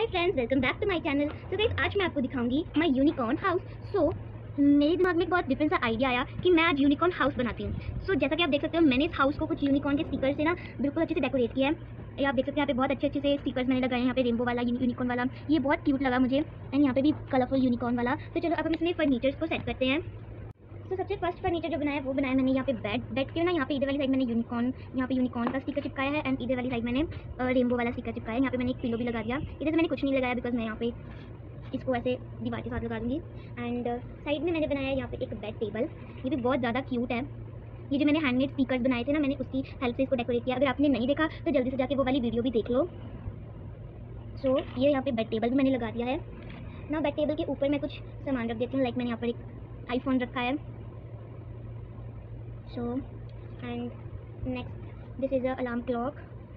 Hi friends, welcome back to my channel. So guys, आज मैं आपको दिखाऊंगी माय यूनिकॉर्न हाउस। सो मेरे दिमाग में एक बहुत डिफरेंट सा आइडिया आया कि मैं आज यूनिकॉर्न हाउस बनाती हूँ। सो जैसा कि आप देख सकते हो, मैंने इस हाउस को कुछ यूनिकॉर्न के स्टिकर से ना बिल्कुल अच्छे से डेकोरेट किया है। ये आप देख सकते हैं, यहाँ पे बहुत अच्छे अच्छे से स्टिकर्स मैंने लगाए हैं। यहाँ पे रेनबो वाला, यूनिकॉर्न वाला, ये बहुत क्यूट लगा मुझे। एंड यहाँ पे भी कलरफुल यूनिकॉर्न वाला। तो चलो अब हम इसमें फर्नीचर्स को सेट करते हैं। तो सबसे फर्स्ट फर्नीचर जो बनाया वो बनाया मैंने यहाँ पे बेड के ना, यहाँ पे इधर वाली साइड मैंने यूनिकॉर्न का स्टिकर चिपकाया है। एंड इधर वाली साइड मैंने रेनबो वाला स्टिकर चिपकाया है। यहाँ पे मैंने एक पिलो भी लगा दिया। इधर से मैंने कुछ नहीं लगाया बिकॉज मैं यहाँ पे इसको ऐसे दीवार के साथ लगा दूंगी। एंड साइड में मैंने बनाया यहाँ पे एक बेड टेबल। ये भी बहुत ज़्यादा क्यूट है। ये जो मैंने हैंडमेड स्टिकर्स बनाए थे ना, मैंने उसकी हेल्प से इसको डेकोरेट किया। अगर आपने नहीं देखा तो जल्दी से जाके वो वाली वीडियो भी देख लो। सो ये यहाँ पे बेड टेबल भी मैंने लगा दिया है ना। बेड टेबल के ऊपर मैं कुछ सामान रख देती हूँ। लाइक मैंने यहाँ पर एक आईफोन रखा है। So and next this is a alarm clock.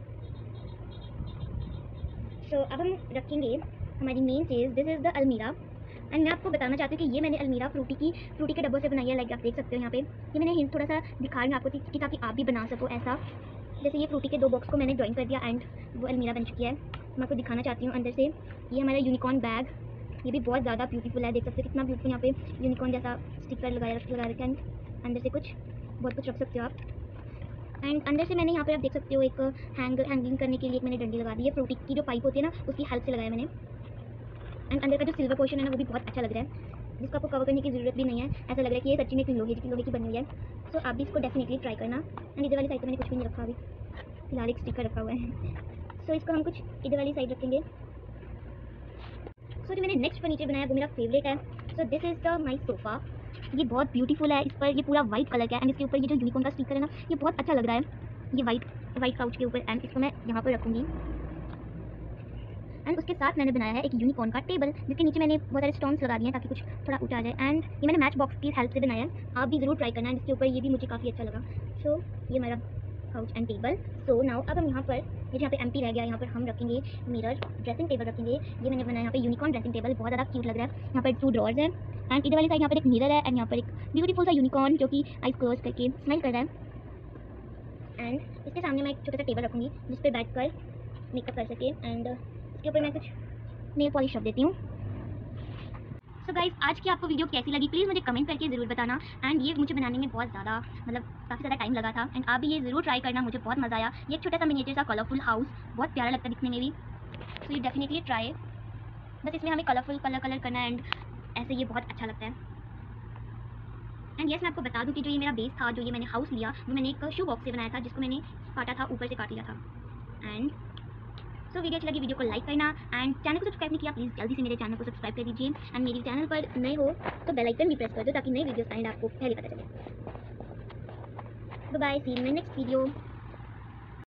So अब हम रखेंगे हमारी मेन चीज़, दिस इज़ द अलमीरा। एंड मैं आपको बताना चाहती हूँ कि ये मैंने अलमीरा फ्रूटी के डब्बों से बनाई है। लाइक आप देख सकते हो यहाँ पे, ये मैंने हिंट थोड़ा सा दिखा रही हूँ आपको कि ताकि आप भी बना सको ऐसा। जैसे ये फ्रूटी के 2 बॉक्स को मैंने ड्राइंग कर दिया एंड वो अलमीरा बन चुकी है। मैं आपको दिखाना चाहती हूँ अंदर से। ये हमारा यूनिकॉर्न बैग, ये भी बहुत ज़्यादा ब्यूटीफुल है। देख सकते हो कितना ब्यूटीफुल यहाँ पे यूनिकॉर्न जैसा स्टिकर लगा रखा है। अंदर से बहुत कुछ रख सकते हो आप। एंड अंदर से मैंने यहाँ पर आप देख सकते हो एक हैंगिंग करने के लिए एक मैंने डंडी लगा दी है। फ्रूटी की जो पाइप होती है ना, उसकी हेल्प से लगाया मैंने। एंड अंदर का जो सिल्वर पोर्शन है ना, वो भी बहुत अच्छा लग रहा है, जिसको आपको कवर करने की ज़रूरत भी नहीं है। ऐसा लग रहा है कि ये सच्ची में एक लोहे की बनी हुई है। सो आप भी इसको डेफिनेटली ट्राई करना। एंड इधर वाली साइड पर मैंने कुछ भी नहीं रखा, अभी फिलहाल एक स्टिकर रखा हुआ है। सो इसको हम कुछ इधर वाली साइड रखेंगे। सो जो मैंने नेक्स्ट फर्नीचर बनाया वो मेरा फेवरेट है। So this is the my sofa. ये बहुत ब्यूटीफुल है। इस पर ये पूरा वाइट कलर का है एंड इसके ऊपर ये जो यूनिकॉर्न का स्टिकर है ना, ये बहुत अच्छा लग रहा है। ये वाइट काउच के ऊपर। एंड इसको मैं यहाँ पर रखूँगी। एंड उसके साथ मैंने बनाया है एक यूनिकॉर्न का टेबल, जिसके नीचे मैंने बहुत सारे स्टोन्स लगा दिए हैं ताकि कुछ थोड़ा ऊँचा आ जाए। एंड ये मैंने मैच बॉक्स की हेल्प से बनाया है, आप भी ज़रूर ट्राई करना। एंड इसके ऊपर ये भी मुझे काफ़ी अच्छा लगा। सो ये मेरा couch and table. So now अब हम यहाँ पर, ये यहाँ पे एम्प्टी रह गया, यहाँ पर हम रखेंगे मिरर, ड्रेसिंग टेबल रखेंगे। ये मैंने बनाया यहाँ पे यूनिकॉर्न ड्रेसिंग टेबल, बहुत ज़्यादा क्यूट लग रहा है। यहाँ पर 2 ड्रॉर्स हैं एंड इधर वाली साइड यहाँ पर एक मिरर है। एंड यहाँ पर एक ब्यूटीफुल सा यूनिकॉर्न जो कि आइज क्लोज करके स्माइल कर रहा है। एंड इसके सामने मैं एक छोटा सा टेबल रखूँगी जिस पर बैठ कर मेकअप कर सके। एंड इसके ऊपर मैं कुछ नेल पॉलिश रख देती हूँ। सो गाइस, आज की आपको वीडियो कैसी लगी प्लीज़ मुझे कमेंट करके ज़रूर बताना। एंड ये मुझे बनाने में बहुत ज़्यादा काफ़ी ज़्यादा टाइम लगा था। एंड आप भी ये ज़रूर ट्राई करना, मुझे बहुत मज़ा आया। ये एक छोटा सा मिनिएचर सा कलरफुल हाउस बहुत प्यारा लगता है दिखने में भी। सो ये डेफिनेटली ट्राई। बस इसमें हमें कलरफुल कलर करना है एंड ऐसे ये बहुत अच्छा लगता है। एंड यस, मैं आपको बता दूँ कि जो ये मेरा बेस था, जो ये मैंने हाउस लिया, वो मैंने एक शू बॉक्स से बनाया था, जिसको मैंने काटा था, ऊपर से काट लिया था। एंड सो वीडियो अच्छी लगी, वीडियो को लाइक करना। एंड चैनल को सब्सक्राइब नहीं किया, प्लीज़ जल्दी से मेरे चैनल को सब्सक्राइब कर दीजिए। एंड मेरे चैनल पर नए हो तो बेल आइकन भी प्रेस कर दो ताकि नई वीडियोस आएंगे आपको पहले पता चले। Bye bye, see you in my next video.